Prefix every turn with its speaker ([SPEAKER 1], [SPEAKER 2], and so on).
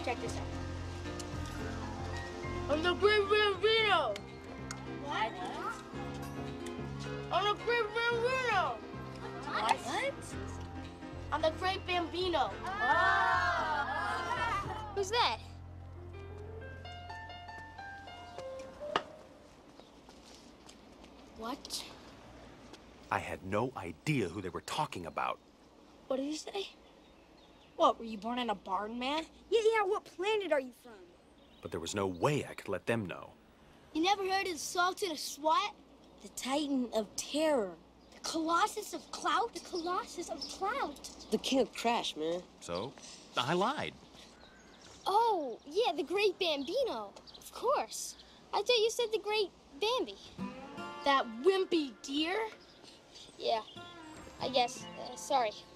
[SPEAKER 1] Check this out. I'm the great Bambino. What? I'm the great Bambino. What? I'm the great Bambino. Oh. Who's that? What?
[SPEAKER 2] I had no idea who they were talking about.
[SPEAKER 1] What did he say? What, were you born in a barn, man?
[SPEAKER 3] Yeah, what planet are you from?
[SPEAKER 2] But there was no way I could let them know.
[SPEAKER 1] You never heard of the Salted SWAT?
[SPEAKER 3] The Titan of Terror.
[SPEAKER 1] The Colossus of Clout? The Colossus of Clout.
[SPEAKER 3] The King of Trash, man.
[SPEAKER 2] So, I lied.
[SPEAKER 1] Oh, yeah, the great Bambino. Of course. I thought you said the great Bambi. That wimpy deer? Yeah, I guess. Sorry.